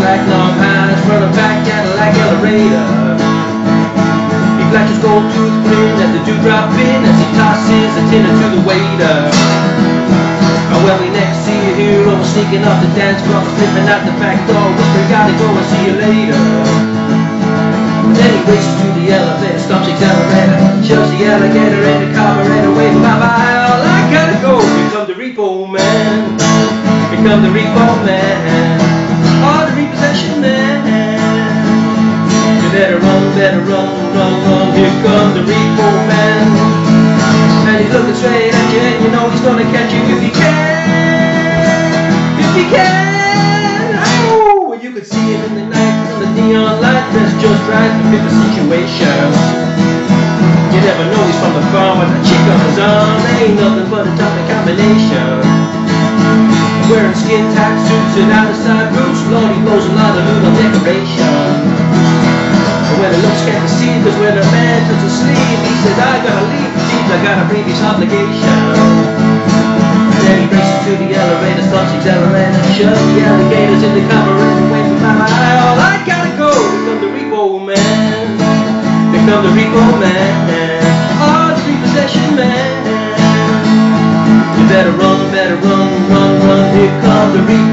black long eyes running back Cadillac elevator. He flashes gold tooth grin as the dewdrop in as he tosses a tin to the waiter. Oh, well, we next see a hero sneaking off the dance floor, slipping out the back door, whispering, gotta go and see you later. And then he races to the elevator, stops the accelerator, shoves the alligator in the carburetor, waving bye-bye, all I gotta go. Here comes the Repo Man, here comes the Repo Man, oh, the repossession man. You better run, run, run, here comes the Repo Man. And he's looking straight at you, and you know he's gonna catch you if he can, if he can. Oh, you could see him in the night from the neon light, that's just right to fit the situation. You never know he's from the farm with a chick on his arm, ain't nothing but a tough combination. Wearing skin tight suits and outside boots, Lord, he blows a lot of loot on decoration. And when the looks can't be seen, cause when a man turns to sleep, he says, I gotta leave, geez, I got a previous obligation. And then he races to the elevator, stops the accelerator, shoves the alligators in the carburetor, waving bye-bye, all I gotta go. Here comes the Repo Man, here comes the Repo Man, oh, the repossession man. You better run, run, run, here comes the Repo